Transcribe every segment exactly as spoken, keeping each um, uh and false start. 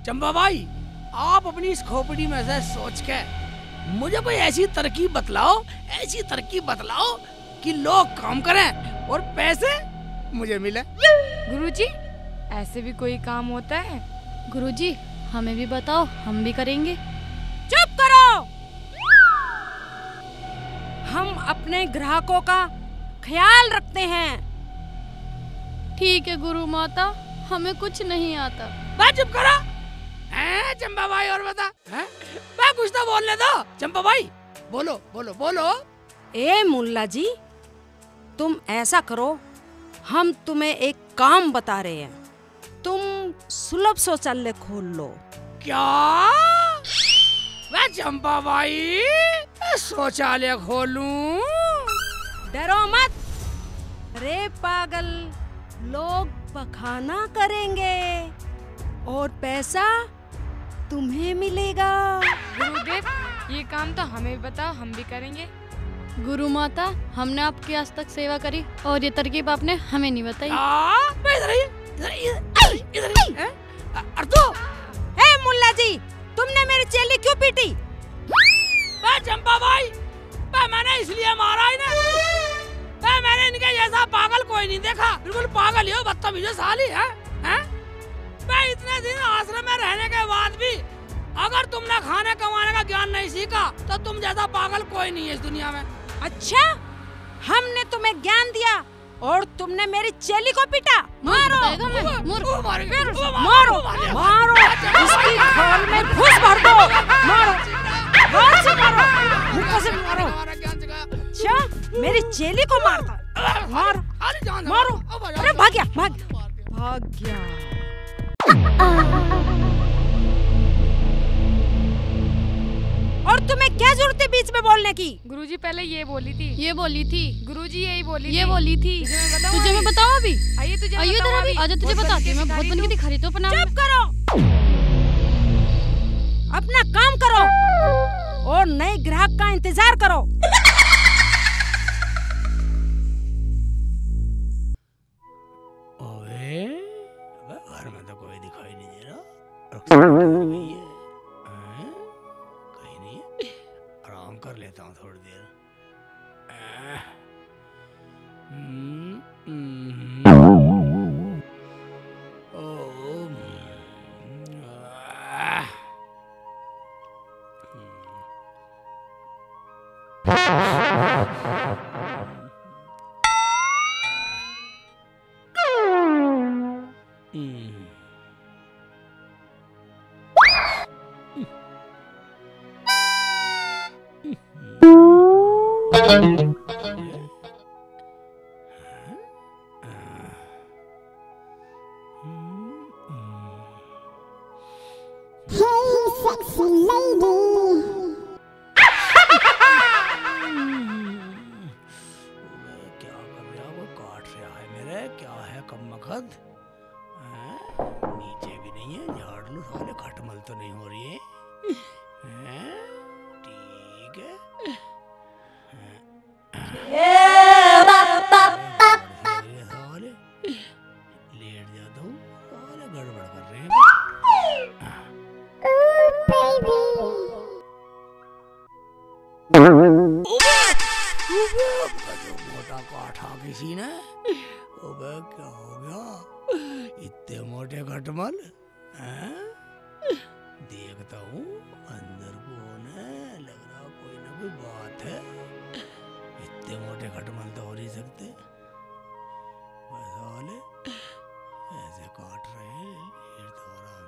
चंपा भाई, आप अपनी इस खोपड़ी में से सोच के मुझे कोई ऐसी तरकीब बतलाओ, ऐसी तरकीब बतलाओ कि लोग काम करें और पैसे मुझे मिले। गुरुजी, ऐसे भी कोई काम होता है? गुरुजी, हमें भी बताओ, हम भी करेंगे। चुप करो। हम अपने ग्राहकों का ख्याल रखते हैं। ठीक है गुरु माता, हमें कुछ नहीं आता। बात चुप करो। हैं चंपा भाई, और बता। हैं मैं कुछ तो बोलने दो। चंपा भाई बोलो बोलो बोलो। ए मुल्ला जी, तुम ऐसा करो, हम तुम्हें एक काम बता रहे हैं, तुम सुलभ शौचालय खोल लो। क्या? मैं चंपा भाई शौचालय खोलूं? डरो मत। रे पागल, लोग पखाना करेंगे और पैसा तुम्हें मिलेगा। गुरुदेव, ये काम तो हमें भी बताओ, हम भी करेंगे। गुरु माता, हमने आपकी आज तक सेवा करी और ये तरकीब आपने हमें नहीं बताई। हे मुल्ला जी, तुमने मेरी चेली क्यों पीटी? चंपा भाई, मैंने इसलिए मारा ही ना, मैंने इनके जैसा पागल कोई नहीं देखा। बिल्कुल पागल ही हो, बदतमीज साली है, है? मैं इतने दिन आश्रम में रहने के बाद भी अगर तुमने खाने कमाने का ज्ञान नहीं सीखा तो तुम जैसा पागल कोई नहीं है इस दुनिया में। अच्छा, हमने तुम्हें ज्ञान दिया और तुमने मेरी चेली को पीटा? मारो मारो मारो मारो, इसकी खोल में घुस भर दो। मारो हाथ से मारो, मुक्का से मारो। अच्छा, मेरी चेली को मारता? मारो मारो। अरे भाग गया, भाग भाग गया। और तुम्हें क्या जरूरत है बीच में बोलने की? गुरुजी पहले ये बोली थी, ये बोली थी। गुरुजी यही बोली ये थी। बोली थी। तुझे मैं बताऊं अभी? आइए तुझे आइए इधर अभी। आजा तुझे बताती हूँ, मैं बहुत बन के दिखा तो अपना। चुप करो, अपना काम करो और नए ग्राहक का इंतजार करो। ओए, घर में तो कोई दिखाई नहीं दे रहा। आराम कर लेता हूँ थोड़ी देर। नीचे भी नहीं है, झाड़ लूं साले, खटमल तो नहीं हो रही है, हैं? ठीक है। साले लेट जाता हूँ, साले गड़बड़ कर रहे हैं। मोटा काठा किसी ने। ओबे क्या हो गया? इतने मोटे खटमल हैं? देखता हूँ अंदर कौन है, लग रहा कोई ना कोई बात है। इतने मोटे खटमल तो हो नहीं सकते, बस वाले ऐसे काट रहे हैं, लेट तो आराम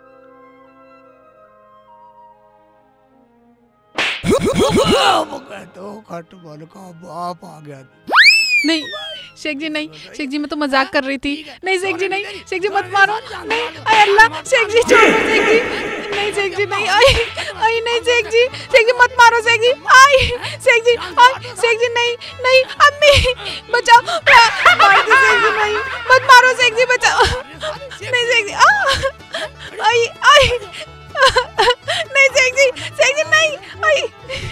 से। तो खटमल का बाप आ गया। नहीं शेख जी, नहीं शेख जी, मैं तो मजाक कर रही थी। नहीं शेख जी, नहीं शेख जी, मत मारो। नहीं, अरे अल्लाह, शेख जी छोड़ो, शेख जी, नहीं शेख जी, नहीं, आई आई नहीं शेख जी, शेख जी मत मारो, शेख जी, आई शेख जी, आई शेख जी, नहीं नहीं, अम्मी बचाओ, मार दो शेख जी, नहीं मत मारो शेख जी, बचाओ, नहीं शेख जी, आई आई नहीं शेख जी, शेख जी, नहीं, आई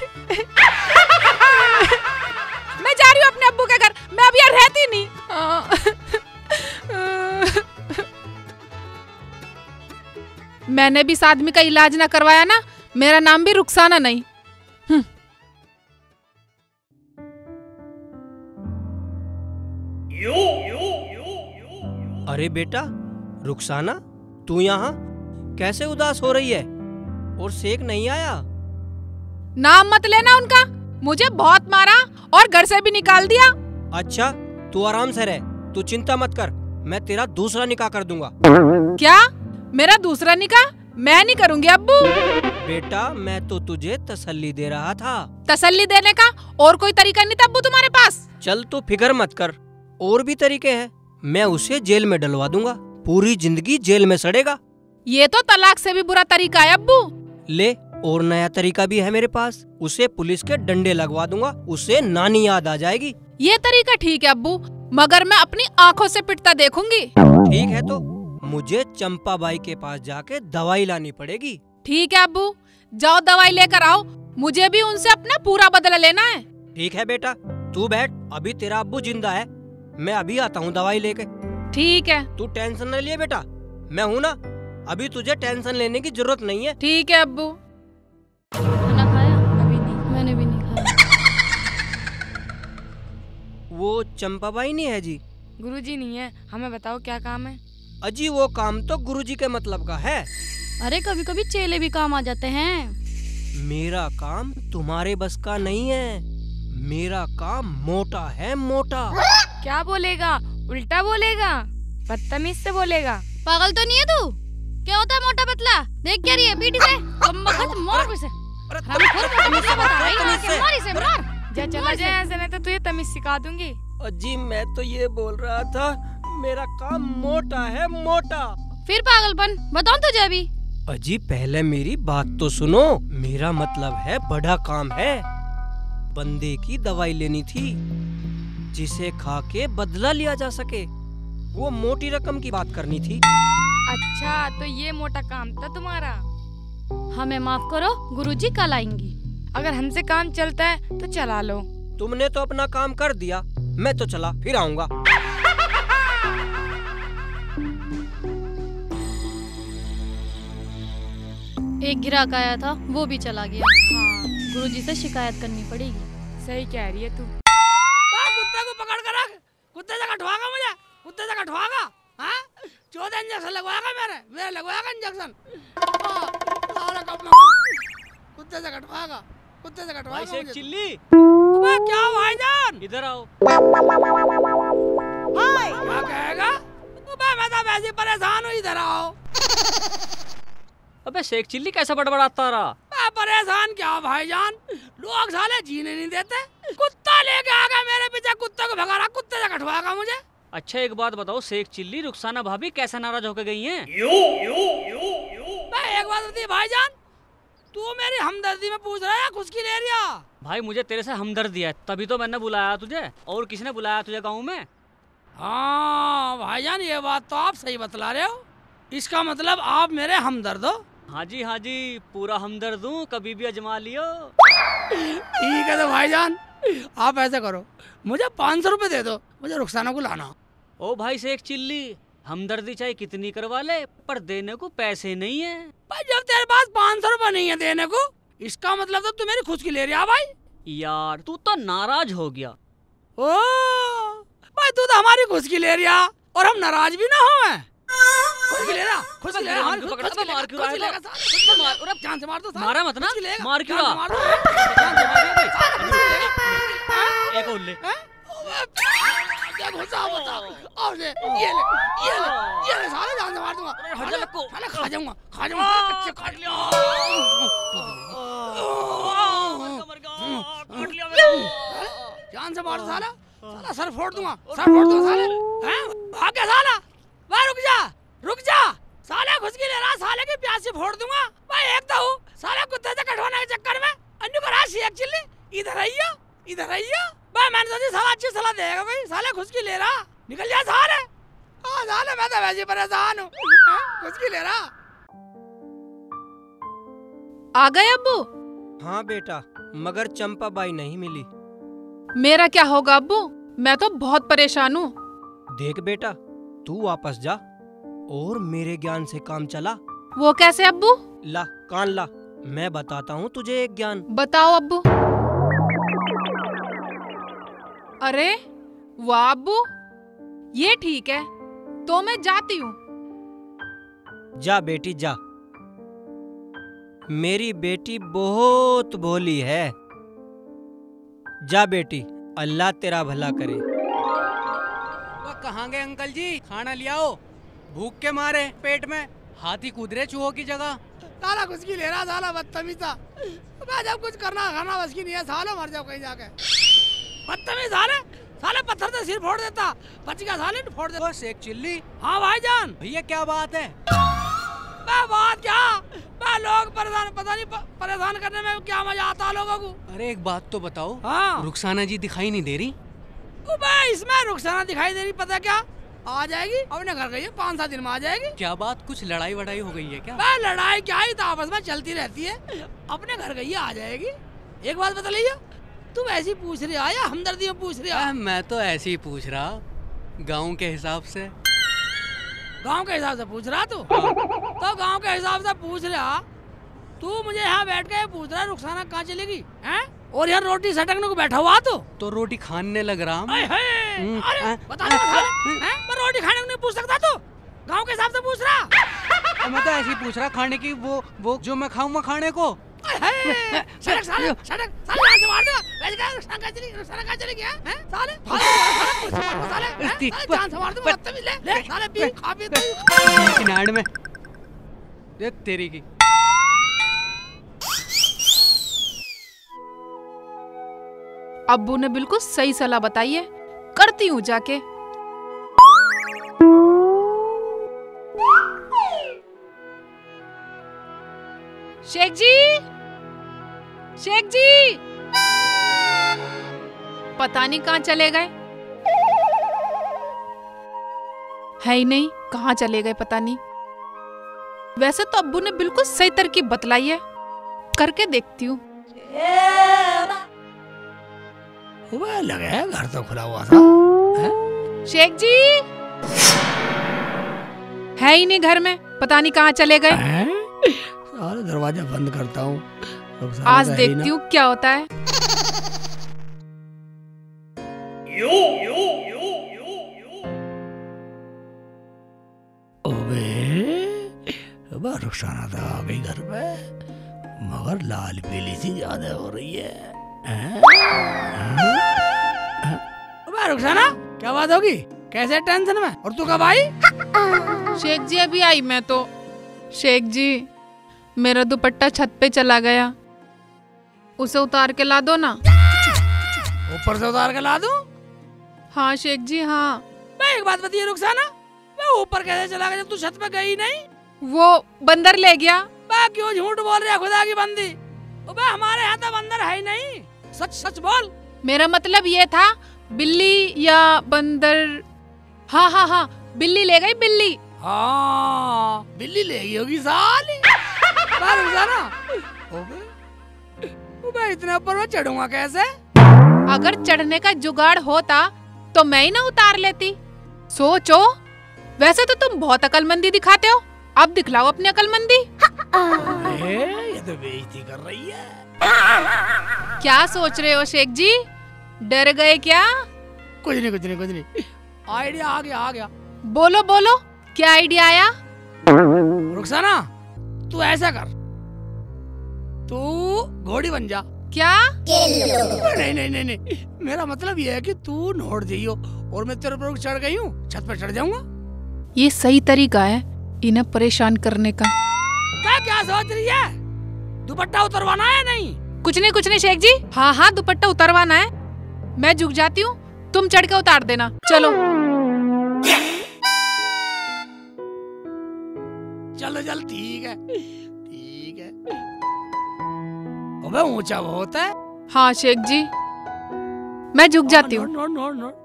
मैं जा रही हूँ अपने अब्बू के घर, मैं अब यहाँ रहती नहीं। मैं मैंने भी इस आदमी का इलाज ना करवाया ना, मेरा नाम भी रुखसाना नहीं। अरे बेटा रुखसाना, तू यहाँ कैसे उदास हो रही है? और शेख नहीं आया? नाम मत लेना उनका, मुझे बहुत मारा और घर से भी निकाल दिया। अच्छा तू आराम से रह, तू चिंता मत कर, मैं तेरा दूसरा निकाह कर दूंगा। क्या? मेरा दूसरा निकाह? मैं नहीं करूंगी अब्बू। बेटा मैं तो तुझे तसल्ली दे रहा था। तसल्ली देने का और कोई तरीका नहीं था अब्बू तुम्हारे पास? चल तू फिक्र मत कर, और भी तरीके हैं। मैं उसे जेल में डलवा दूंगा, पूरी जिंदगी जेल में सड़ेगा। ये तो तलाक से भी बुरा तरीका है अब्बू। ले, और नया तरीका भी है मेरे पास, उसे पुलिस के डंडे लगवा दूंगा, उसे नानी याद आ जाएगी। ये तरीका ठीक है अब्बू, मगर मैं अपनी आंखों से पिटता देखूंगी। ठीक है तो मुझे चंपा बाई के पास जाके दवाई लानी पड़ेगी। ठीक है अब्बू, जाओ दवाई लेकर आओ, मुझे भी उनसे अपना पूरा बदला लेना है। ठीक है बेटा, तू बैठ, अभी तेरा अब्बू जिंदा है, मैं अभी आता हूँ दवाई लेके। ठीक है। तू टेंशन न लिए बेटा, मैं हूँ ना, अभी तुझे टेंशन लेने की जरूरत नहीं है। ठीक है अब्बू। खाना खाया? अभी नहीं। मैंने भी नहीं खाया। वो चंपा बाई नहीं है जी? गुरुजी नहीं है, हमें बताओ क्या काम है? अजी वो काम तो गुरुजी के मतलब का है। अरे कभी कभी चेले भी काम आ जाते हैं। मेरा काम तुम्हारे बस का नहीं है, मेरा काम मोटा है, मोटा। क्या बोलेगा? उल्टा बोलेगा, बदतमीज से बोलेगा। पागल तो नहीं है तू? क्या होता है मोटा पतला? देख क्या रही है पीठी से? कमबख्त मोर पे से। जा चला जाए ऐसे, नहीं तो तुझे तमीज सिखा दूंगी। अजी मैं तो ये बोल रहा था, मेरा काम मोटा है, मोटा। फिर पागलपन बताऊं तुझे अभी? अजी पहले मेरी बात तो सुनो, मेरा मतलब है बड़ा काम है। बंदे की दवाई लेनी थी जिसे खा के बदला लिया जा सके, वो मोटी रकम की बात करनी थी। अच्छा तो ये मोटा काम था तुम्हारा? हमें माफ करो, गुरुजी कल आएंगी। अगर हमसे काम चलता है तो चला लो। तुमने तो अपना काम कर दिया, मैं तो चला, फिर आऊंगा। एक ग्राहक आया था, वो भी चला गया। हाँ गुरुजी से शिकायत करनी पड़ेगी। सही कह रही है तू। कुत्ते को पकड़ कर रख, कुत्ते से कटवाएगा मुझे, कुत्ते से कटवाएगा। हाँ चौदह इंजेक्शन लगवाएगा मेरे मेरे लगवाएगा इंजेक्शन। कुत्ते से कटवाएगा, कुत्ते से कटवाएगा मुझे। चिल्ली क्या भाईजान, इधर आओ। क्या कहेगा? मैं तो वैसे परेशान हूँ, इधर आओ। अबे शेख चिल्ली कैसा बड़बड़ाता रहा? मैं परेशान क्या भाईजान, लोग साले जीने नहीं देते। कुत्ता लेके आ गया मेरे पीछे, कुत्ते को भगा रहा, कुत्ते से कटवाएगा मुझे। अच्छा एक बात बताओ, शेख चिल्ली रुखसाना भाभी कैसे नाराज होकर गई हैं? मैं एक बात होती भाईजान, तू मेरी हमदर्दी में पूछ रहा है खुद की ले रिया? भाई मुझे तेरे से हमदर्दी है, तभी तो मैंने बुलाया तुझे। और किसने बुलाया तुझे गाँव में? हाँ भाईजान ये बात तो आप सही बतला रहे हो, इसका मतलब आप मेरे हमदर्द हो। हाँ जी हाँ जी, पूरा हमदर्द हूँ, कभी भी अजमा लियो। ठीक है तो भाईजान आप ऐसा करो, मुझे पाँच सौ रुपए दे दो, मुझे रुखसाना को लाना। ओ भाई शेख चिल्ली, हमदर्दी चाहे कितनी करवा ले, पर देने को पैसे नहीं है। भाई जब तेरे पास पाँच सौ रुपए नहीं है देने को, इसका मतलब तो तू मेरी खुद की ले रहा भाई। यार तू तो नाराज हो गया। ओ भाई तू तो हमारी खुद की ले रहा और हम नाराज भी ना हो। खुद की ले रहा, खुद की ले रहा, हमारी खुद की ले रहा, खुद की ले रहा, जान से मार दो, मारा मत ना, मार क्यों रहा? एक और ले। क्या घुसा बता, और ये ले, ये ले, ये ले, साले जान से मार दूंगा, साले खा जाऊंगा, खा जाऊंगा, कच्चे खा लिया, जान से मार दो साला, साला सर फोड़ दूंगा, सर फोड़ दूंगा साले, हैं? भाग गया साला, भाई रुक जा, रुक जा, साले खुद की ले रहा, साले की प्यास से फोड़ दूंगा, भाई एक तो हूँ, साले कुत्ते से कटवाने के चक्कर में, अन्नू को राशि एक्चुअली, इधर आइयो, इधर आइयो, भाई मैंने सोची साला अच्छी सलाह देगा भाई, साले खुद की ले रहा, निकल जा साले, हाँ साले मैं तो वैसे परेशान हूँ, खुद की ले रहा। आ गए अब्बू? हाँ बेटा, मगर चंपा बाई नहीं मिली। मेरा क्या होगा अब्बू, मैं तो बहुत परेशान हूँ। देख बेटा, तू वापस जा और मेरे ज्ञान से काम चला, वो कैसे अब्बू? ला कान ला, मैं बताता हूँ तुझे एक ज्ञान। बताओ अब्बू। अरे वाह अब्बू, ये ठीक है, तो मैं जाती हूँ। जा बेटी जा, मेरी बेटी बहुत भोली है। जा बेटी, अल्लाह तेरा भला करे। कहाँ गए अंकल जी? खाना ले आओ, भूख के मारे पेट में हाथी कूद रहे चूहों की जगह। साला कुछ की ले रहा, साला बदतमीज था। मैं जब कुछ करना खाना बस की नहीं है, साले मर जाओ कहीं जाके। बदतमीज साले, साले पत्थर से सिर फोड़ देता, बच गया साले फोड़ देता। शेख चिल्ली। हाँ भाईजान। भैया क्या बात है? मैं बात क्या, मैं लोग परेशान, पता नहीं परेशान करने में क्या मजा आता है लोगों को। अरे एक बात तो बताओ, हाँ रुखसाना जी दिखाई नहीं दे रही? इसमें रुखसाना दिखाई दे रही, पता क्या आ जाएगी, अपने घर गई है, पाँच सात दिन में आ जाएगी। क्या बात, कुछ लड़ाई वड़ाई हो गई है क्या? मैं लड़ाई क्या ही, तो आपस में चलती रहती है, अपने घर गई है, आ जाएगी। एक बात बता लीजिए, तुम ऐसी पूछ रही हो या हमदर्दी में पूछ रही हो? मैं तो ऐसे ही पूछ रहा, गाँव के हिसाब से। गांव के हिसाब से पूछ रहा तू? तो गांव के हिसाब से पूछ रहा तू, मुझे यहाँ बैठ के पूछ रहा रुखसाना कहाँ चलेगी हैं? और यहाँ रोटी सटकने को बैठा हुआ तो तो रोटी खाने लग रहा हूँ। अरे बता दो, मैं रोटी खाने को नहीं पूछ सकता तू, गांव के हिसाब से पूछ रहा। मैं तो ऐसे ही पूछ रहा, खाने की वो वो जो मैं खाऊंगा खाने को। सड़क साले, सड़क साले यहाँ से मार दो। वैसे क्या रुखसाना कहाँ चली, रुखसाना कहाँ चलेगी हैं? साले साले साले जान से मार दो, बदतमीज। ले ले साले पी खा पी तू नाड़ में ये तेरी की। अब्बू ने बिल्कुल सही सलाह बताई है, करती हूँ जाके। शेख जी, शेख जी, पता नहीं कहाँ चले गए, है ही नहीं, कहाँ चले गए पता नहीं। वैसे तो अब्बू ने बिल्कुल सही तरकीब बतलाई है, करके देखती हूँ। लगे है घर तो खुला हुआ था। शेख जी है ही नहीं घर में, पता नहीं कहाँ चले गए। सारे दरवाजा बंद करता हूँ, आज देखती हूँ क्या होता है। यो, यो, यो, यो, यो। ओबे रुखसाना तो आ गई घर पे, मगर लाल पीली सी ज्यादा हो रही है। रुखसाना क्या बात होगी, कैसे टेंशन में, और तू कब आई? शेख जी अभी आई मैं तो। शेख जी मेरा दुपट्टा छत पे चला गया, उसे उतार के ला दो ना। ऊपर से उतार के ला दूं? हाँ शेख जी हाँ। मैं एक बात बताइए रुखसाना, मैं ऊपर कैसे चला गया जब तू छत पे गई नहीं? वो बंदर ले गया। मैं क्यों झूठ बोल रही है खुदा की बंदी? अबे हमारे यहाँ तो बंदर है ही नहीं, सच सच बोल। मेरा मतलब ये था बिल्ली या बंदर। हाँ हाँ हाँ बिल्ली ले गई, बिल्ली। हाँ बिल्ली ले गई होगी साली। रुखसाना मैं इतने ऊपर में चढ़ूंगा कैसे? अगर चढ़ने का जुगाड़ होता तो मैं ही ना उतार लेती। सोचो, वैसे तो तुम बहुत अकलमंदी दिखाते हो, अब दिखलाओ अपनी अकलमंदी। ये तो बेइज्जती कर रही है। क्या सोच रहे हो शेख जी, डर गए क्या? कुछ नहीं कुछ नहीं कुछ नहीं, आइडिया आ गया आ गया। बोलो बोलो क्या आइडिया आया? रुखसाना तू ऐसा कर, तू घोड़ी बन जा। क्या? नहीं नहीं नहीं नहीं, मेरा मतलब ये है कि तू नोट जाइयो और मैं तेरे ऊपर चढ़ गई हूँ, छत पर चढ़ जाऊंगा। ये सही तरीका है इन्हें परेशान करने का। क्या क्या सोच रही है? दुपट्टा उतरवाना है नहीं? कुछ नहीं कुछ नहीं शेख जी, हाँ हाँ दुपट्टा उतरवाना है। मैं झुक जाती हूँ, तुम चढ़ के उतार देना। चलो चलो चल ठीक है ठीक है। अबे ऊंचा बहुत है। हाँ शेख जी मैं झुक जाती हूँ। Note note note.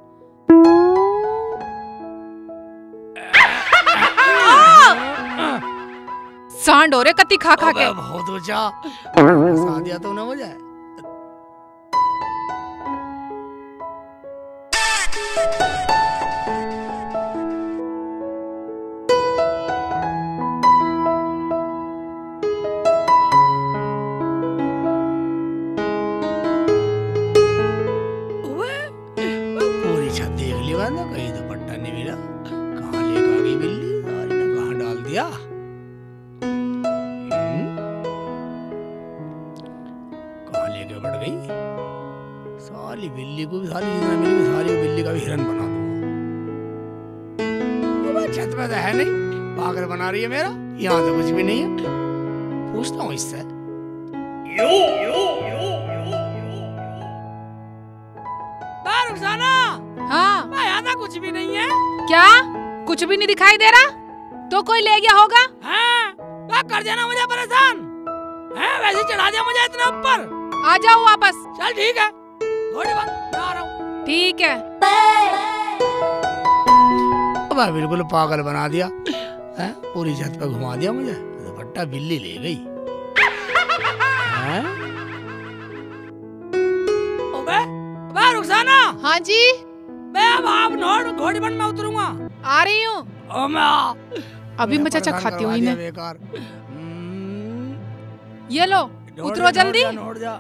सांड हो रे कति खा खा के। बहुत ऊंचा, सांड दिया तो ना हो जाए। गई। साली बिल्ली को भी साली जितना मिलेगी साली को बिल्ली का भी हिरन बना दूंगा। छत पे तो है नहीं, पागल बना रही है मेरा, यहाँ तो कुछ भी नहीं है। पूछता हूँ इससे। यो यो यो रुखसाना। हाँ यहाँ तो कुछ भी नहीं है। क्या कुछ भी नहीं दिखाई दे रहा? तो कोई ले गया होगा। हाँ, कर देना मुझे परेशान है, वैसे चढ़ा दिया मुझे इतना ऊपर। आ जाओ वापस। चल ठीक है, थोड़ी बात मैं आ रहा हूँ। ठीक है। अब बिल्कुल पागल बना दिया है, पूरी छत पे घुमा दिया मुझे। दुपट्टा बिल्ली ले गई। रुखसाना। हाँ जी। मैं अब आप नोट घोड़ी बन में उतरूंगा। आ रही हूँ। ओ मैं आ। अभी मैं चाचा खाती हूँ इन्हें। बेकार। ये लो उतरो जल्दी। नोट जा।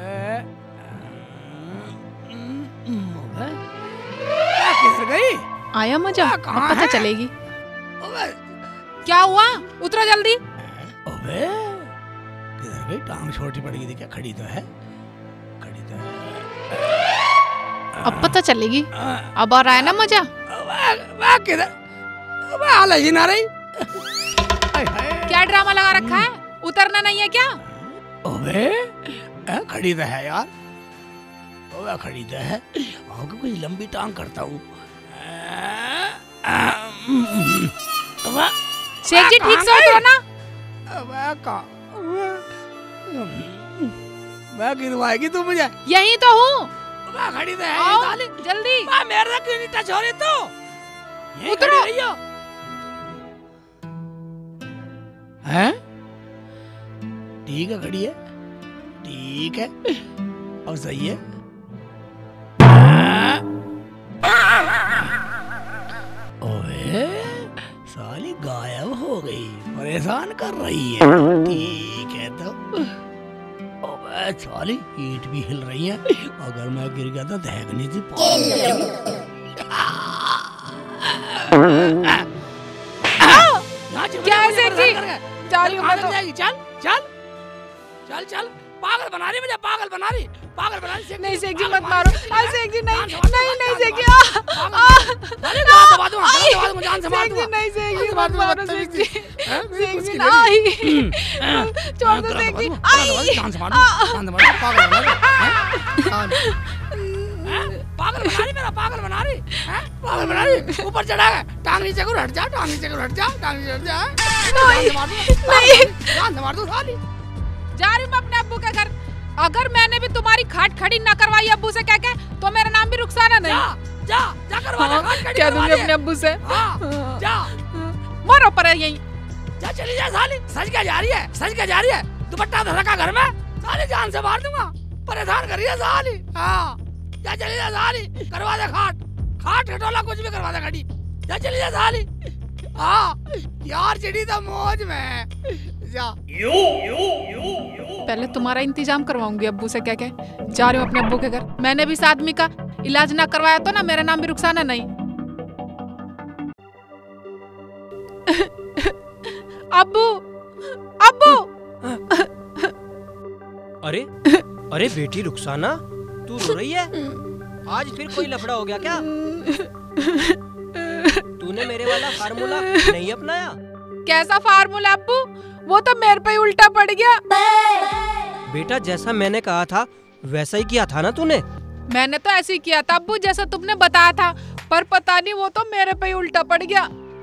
किधर गई? आया मजा, अब पता चलेगी। क्या हुआ? उतरो जल्दी। अबे किधर गई? टांग छोटी पड़ गई थी क्या? खड़ी तो है, खड़ी तो है। अब पता चलेगी। अब आ रहा है ना मजा? किधर? आलस ही ना रही। क्या ड्रामा लगा रखा है? उतरना नहीं है क्या? अबे खड़ी तो है यार। अबे खड़ी तो है। आगे कुछ लंबी टांग करता हूँ। शेख जी ठीक से उतरो ना। अबे का मैं गिरवाएगी तू मुझे? यही तो हूँ। खड़ी तो है। आओ जल्दी। मेरे क्यों नहीं टच हो रही तू? उतरो। हैं? ठीक है, खड़ी है, ठीक है, अब सही है। ओए साली गायब हो गई, परेशान कर रही है। ठीक है तो ओए साली ईंट भी हिल रही है, अगर मैं गिर गया तो दहकनी थी। क्या है शेख जी? चल चल चल चल चल। पागल बना रही मुझे, पागल बना रही, पागल बना रही। नहीं शेख जी मत मारो। शेख जी नहीं नहीं नहीं शेख जी। दबा दूंगा, दबा दूंगा, जान से मार दूंगा। नहीं शेख जी मत मारो शेख जी। शेख जी नहीं, छोड़ दो शेख जी। जान से मार दूंगा, जान से मार दूंगा। पागल बना रही, पागल बना रही, मेरा पागल बना रही, पागल बना रही। ऊपर चढ़ा गया, टांग नीचे को हट जा, टांग नीचे को हट जा, टांग नीचे हट जा। नहीं जान से मार दूं साली। जा रही हूँ मैं अपने अब्बू के घर। अगर मैंने भी तुम्हारी खाट खड़ी ना करवाई अब्बू से कह के, तो मेरा नाम भी रुखसाना नहीं। जा जा जा करवा दे, खाट खड़ी क्या दूंगी अपने अब्बू से? हाँ, जा मरो पर यहीं। जा चली जा साली। सज क्या जा रही है, सज क्या जा रही है? दुपट्टा धर रखा घर में, साली जान से मार दूंगा। परेशान कर रही है साली। हाँ जा चली जा साली, करवा दे खाट, खाट खटोला कुछ भी करवा दे खड़ी। जा चली जा साली। हाँ यार चिड़ी तो मौज में। जा यो यो यो यो। पहले तुम्हारा इंतजाम करवाऊंगी अब्बू से कह के। जा रही हूँ अपने अब्बू के घर। मैंने भी इस आदमी का इलाज ना करवाया तो ना मेरा नाम भी रुखसाना नहीं। अब्बू अब्बू। अरे अरे बेटी रुखसाना, तू रो रही है? आज फिर कोई लफड़ा हो गया क्या? तूने मेरे वाला फार्मूला नहीं अपनाया? कैसा फार्मूला अब्बू? वो तो मेरे पे ही उल्टा पड़ गया। बेटा जैसा मैंने कहा था वैसा ही किया था ना तूने? मैंने तो ऐसे ही किया था अब्बू जैसा तुमने बताया था, पर पता नहीं वो तो मेरे पे ही उल्टा पड़ गया।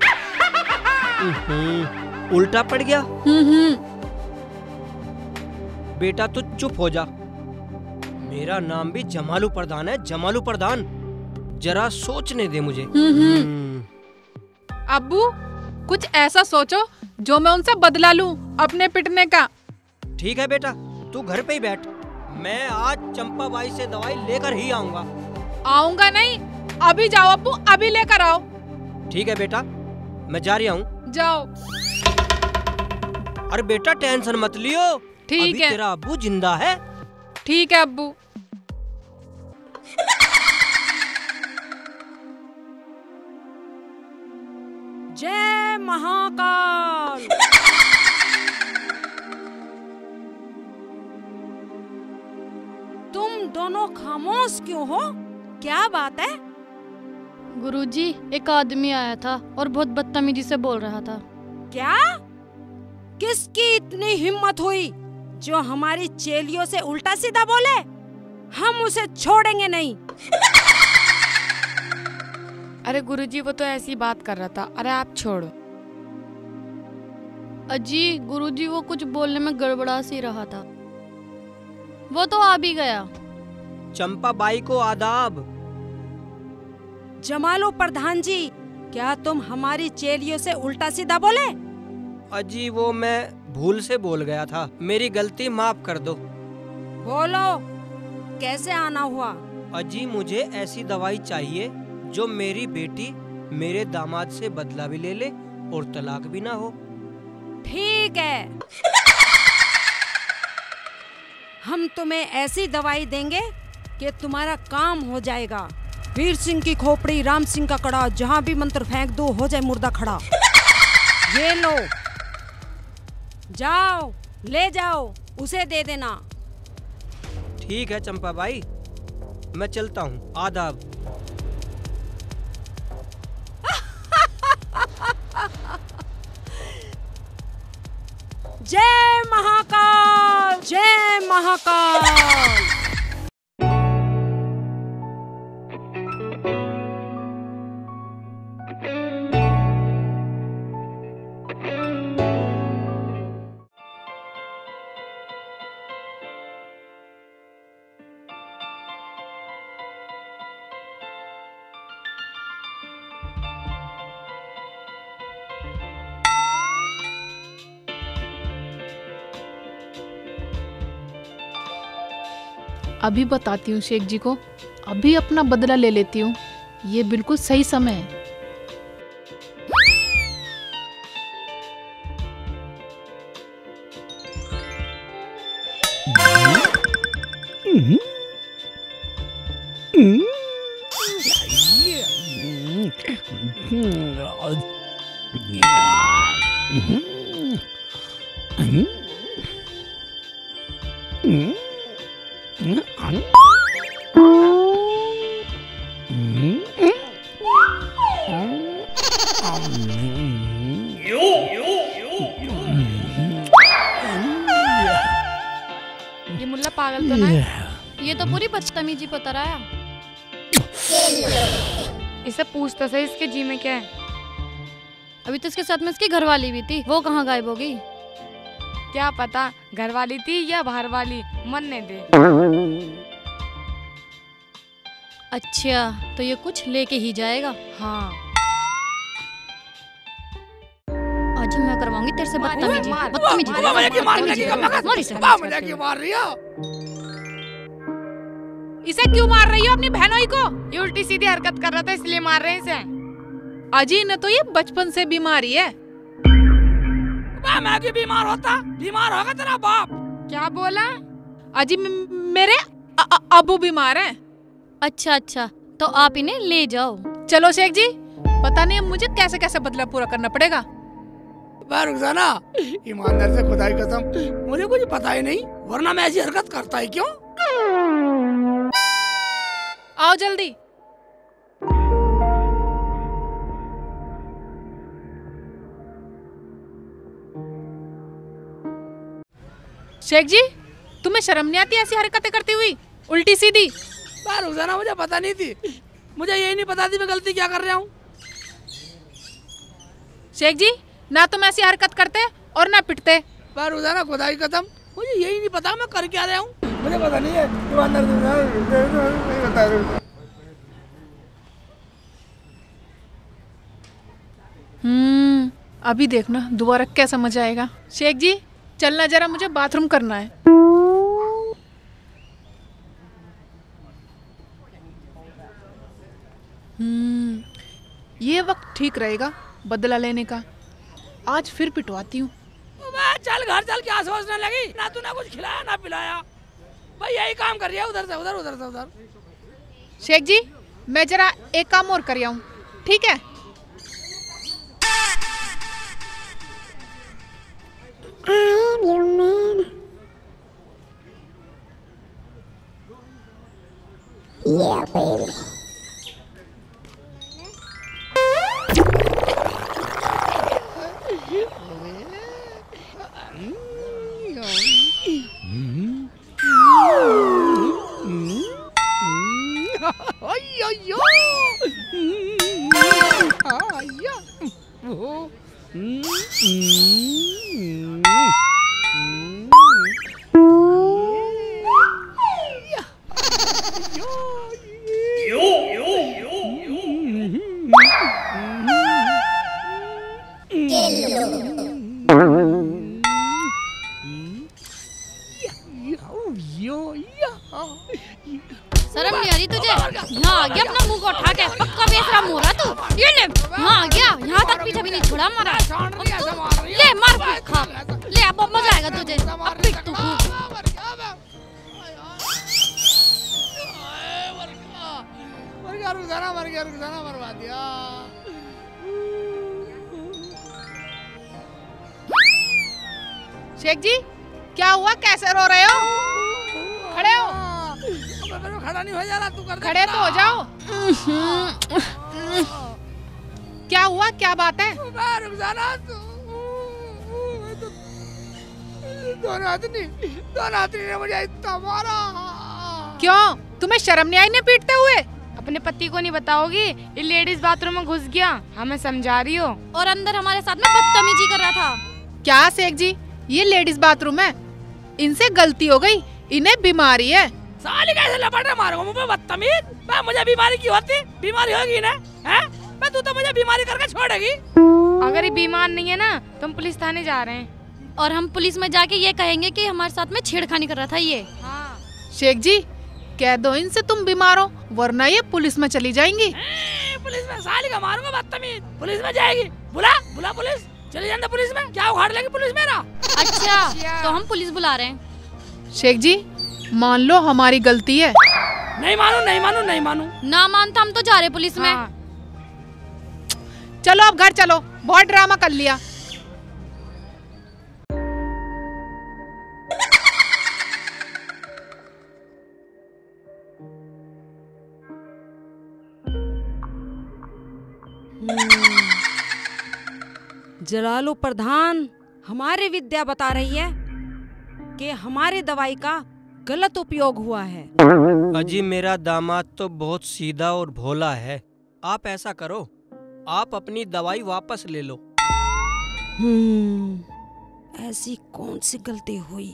उल्टा पड़ गया? हम्म बेटा तू चुप हो जा। मेरा नाम भी जमालू प्रधान है, जमालू प्रधान। जरा सोचने दे मुझे। अब्बू कुछ ऐसा सोचो जो मैं उनसे बदला लूं अपने पिटने का। ठीक है बेटा, तू घर पे ही बैठ। मैं आज चंपा बाई से दवाई लेकर ही आऊंगा। आऊंगा नहीं, अभी जाओ अब्बू, अभी लेकर आओ। ठीक है बेटा, मैं जा रहा हूँ। जाओ। अरे बेटा टेंशन मत लियो, ठीक है। तेरा अब्बू जिंदा है। ठीक है अब्बू। जय महाकाल। तुम दोनों खामोश क्यों हो? क्या बात है? गुरुजी, एक आदमी आया था और बहुत बदतमीजी से बोल रहा था। क्या? किसकी इतनी हिम्मत हुई जो हमारी चेलियों से उल्टा सीधा बोले? हम उसे छोड़ेंगे नहीं। अरे गुरुजी, वो तो ऐसी बात कर रहा था। अरे आप छोड़ो। अजी गुरुजी, वो कुछ बोलने में गड़बड़ा सी रहा था। वो तो आ भी गया। चंपा बाई को आदाब। जमालो प्रधान जी, क्या तुम हमारी चेलियों से उल्टा सीधा बोले? अजी वो मैं भूल से बोल गया था, मेरी गलती माफ कर दो। बोलो, कैसे आना हुआ? अजी मुझे ऐसी दवाई चाहिए जो मेरी बेटी मेरे दामाद से बदला भी ले ले और तलाक भी ना हो। ठीक है, हम तुम्हें ऐसी दवाई देंगे कि तुम्हारा काम हो जाएगा। वीर सिंह की खोपड़ी, राम सिंह का कड़ा, जहाँ भी मंत्र फेंक दो हो जाए मुर्दा खड़ा। ये लो, जाओ ले जाओ, उसे दे देना। ठीक है चंपा बाई, मैं चलता हूँ। आदाब। जय महाकाल, जय महाकाल। अभी बताती हूँ शेख जी को, अभी अपना बदला ले लेती हूँ। ये बिल्कुल सही समय है। ये मुल्ला पागल तो ना है? ये तो पूरी बदतमीजी पर उतर इसे पूछ तो सही, इसके जी में क्या है? अभी तो इसके साथ में इसकी घरवाली भी थी, वो कहाँ गायब होगी? क्या पता घर वाली थी या बाहर वाली, मरने दे। अच्छा, तो ये कुछ लेके ही जाएगा। हाँ, आज मैं करवाऊंगी तेरे से बदतमीजी। मार, बदतमीजी मार, मार, बदतमीजी, मार, बदतमीजी, मार, मार, मार इसे। मजा क्यों मार रही हो? इसे क्यों मार रही हो अपनी बहनोई को? ये उल्टी सीधी हरकत कर रहा था इसलिए मार रहे हैं इसे। अजी न तो ये बचपन से बीमारी है। मैं क्यों बीमार होता? बीमार होगा तेरा बाप। क्या बोला? अजी म- मेरे अ- अ- अबू बीमार हैं। अच्छा अच्छा, तो आप इन्हें ले जाओ। चलो शेख जी, पता नहीं अब मुझे कैसे कैसे बदला पूरा करना पड़ेगा। रुखसाना, ईमानदार से खुदा की कसम मुझे कुछ पता ही नहीं, वरना मैं ऐसी हरकत करता ही क्यों? आओ जल्दी। शेख जी, तुम्हें शर्म नहीं आती ऐसी हरकतें करती हुई, उल्टी सीधी? रुखसाना, मुझे पता नहीं थी, मुझे यही नहीं पता थी मैं गलती क्या कर रहा हूँ। शेख जी, ना तुम ऐसी हरकत करते और ना पिटते। रुखसाना, खुदा की कसम मुझे यही नहीं पता मैं कर क्या रहा हूँ, मुझे पता नहीं है। ईमानदार नहीं बता। हम्म, अभी देखना दोबारा क्या समझ आएगा। शेख जी, चलना जरा, मुझे बाथरूम करना है। हम्म, ये वक्त ठीक रहेगा बदला लेने का। आज फिर पिटवाती हूँ। चल घर चल, क्या सोचने लगी? ना तूने कुछ खिलाया ना पिलाया, भाई यही काम कर रही है, उधर से उधर उधर से उधर। शेख जी, मैं जरा एक काम और कर आऊँ, ठीक है? शर्म नहीं आ रही तुझे? यहाँ आ गया अपना मुंह को उठा के, पक्का बेशरम हो रहा तू। ये ले, यहाँ आ गया, यहाँ तक पीछे भी नहीं छोड़ा हमारा। ले मार पीट खा, ले अब मजा आएगा तुझे, अब पीट तू। मर गया रुखसाना, मर गया रुखसाना, मरवा दिया। शेख जी क्या हुआ, कैसे रो रहे हो? खड़े हो। मैं खड़ा नहीं हो जा रहा, तू कर दे। खड़े तो हो जाओ। क्या हुआ, क्या बात है? रुखसाना दोनों आदमी दोनों आदमी ने मुझे इतना मारा। क्यों, तुम्हें शर्म नहीं आई ने पीटते हुए? अपने पति को नहीं बताओगी? ये लेडीज बाथरूम में घुस गया, हमें समझा रही हो, और अंदर हमारे साथ में बदतमीजी कर रहा था। क्या शेख जी, ये लेडीज बाथरूम है, इनसे गलती हो गई, इन्हें बीमारी है। साली कैसे लपट रहा मारो मुझे, बदतमीज। मैं मुझे बीमारी क्यों होती? बीमारी होगी ना, हैं? मैं तू तो मुझे बीमारी करके छोड़ेगी। अगर ये बीमार नहीं है ना तो हम पुलिस थाने जा रहे हैं, और हम पुलिस में जाके ये कहेंगे कि हमारे साथ में छेड़खानी कर रहा था ये। हाँ। शेख जी कह दो इनसे तुम बीमार हो, वरना ये पुलिस में चली जाएंगी। पुलिस में साली का मारूंगा, बदतमीज। पुलिस में जाएगी, बुला बुला पुलिस, चली जाना पुलिस में। क्या उखाड़ लेगी पुलिस मेरा? अच्छा तो हम पुलिस बुला रहे हैं। शेख जी मान लो हमारी गलती है। नहीं मानू, नहीं मानू, नहीं मानू। ना मानता हम तो जा रहे पुलिस में। हाँ। चलो अब घर चलो, बहुत ड्रामा कर लिया। जलालू प्रधान हमारी विद्या बता रही है कि हमारी दवाई का गलत उपयोग हुआ है। अजी मेरा दामाद तो बहुत सीधा और भोला है। आप ऐसा करो, आप अपनी दवाई वापस ले लो। हम्म, ऐसी कौन सी गलती हुई?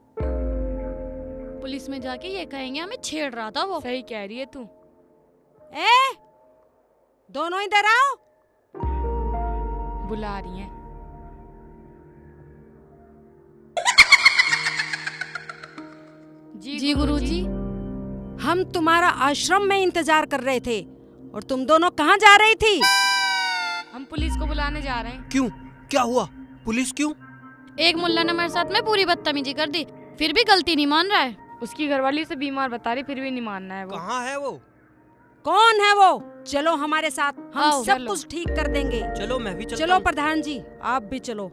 पुलिस में जाके ये कहेंगे हमें छेड़ रहा था वो। सही कह रही है तू। ए, दोनों इधर आओ। बुला रही हैं। जी, जी गुरुजी। हम तुम्हारा आश्रम में इंतजार कर रहे थे और तुम दोनों कहाँ जा रही थी? हम पुलिस को बुलाने जा रहे हैं। क्यों, क्या हुआ? पुलिस क्यों? एक मुल्ला ने हमारे साथ में पूरी बदतमीजी कर दी, फिर भी गलती नहीं मान रहा है। उसकी घरवाली से बीमार बता रही, फिर भी नहीं मानना है वो। कहाँ है वो? कौन है वो? चलो हमारे साथ, हम आओ, सब चलो। कुछ ठीक कर देंगे। चलो मैं भी चलता चलो हूँ। प्रधान जी आप भी चलो।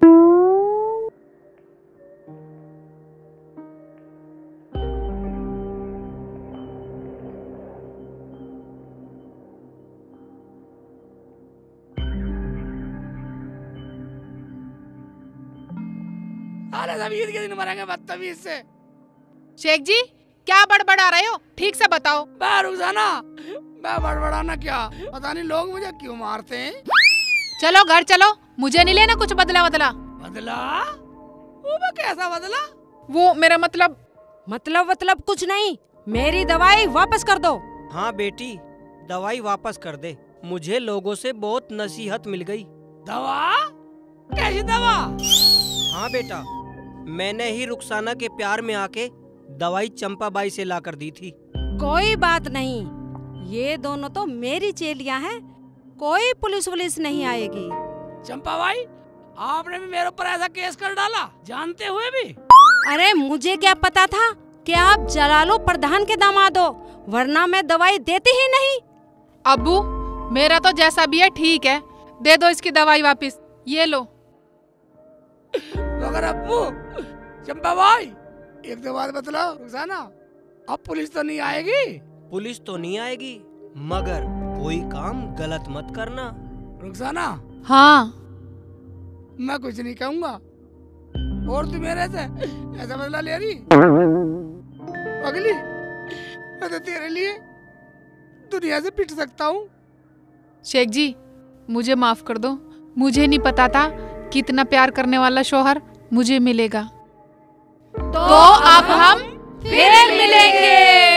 अरे सब ईद के दिन मरेंगे बदतमीज से। शेख जी क्या बड़बड़ा रहे हो, ठीक से बताओ। मैं रुखसाना, मैं बड़बड़ाना क्या, पता नहीं लोग मुझे क्यों मारते हैं। चलो घर चलो, मुझे नहीं लेना कुछ बदला बदला। बदला? वो मैं कैसा बदला? वो मेरा मतलब मतलब मतलब कुछ नहीं, मेरी दवाई वापस कर दो। हाँ बेटी, दवाई वापस कर दे। मुझे लोगों से बहुत नसीहत मिल गई। दवा? कैसी दवा? हाँ बेटा, मैंने ही रुखसाना के प्यार में आके दवाई चंपाबाई से लाकर दी थी। कोई बात नहीं, ये दोनों तो मेरी चेलियां हैं, कोई पुलिस वुलिस नहीं आएगी। चंपा भाई, आपने भी मेरे ऊपर ऐसा केस कर डाला जानते हुए भी? अरे मुझे क्या पता था कि आप जलालो प्रधान के दामाद हो, वरना मैं दवाई देती ही नहीं। अब्बू मेरा तो जैसा भी है ठीक है, दे दो इसकी दवाई वापस। ये लो। मगर अब्बू, चंपा भाई एक दो बात बतलाओ रुखसाना, अब पुलिस तो नहीं आएगी? पुलिस तो नहीं आएगी, मगर कोई काम गलत मत करना। रुखसाना हाँ मैं कुछ नहीं कहूँगा, और तू मेरे से ऐसा बदला ले रही? अगली मैं तो तेरे लिए दुनिया से पिट सकता हूँ। शेख जी मुझे माफ कर दो, मुझे नहीं पता था कि इतना प्यार करने वाला शौहर मुझे मिलेगा। तो अब हम फिर मिलेंगे।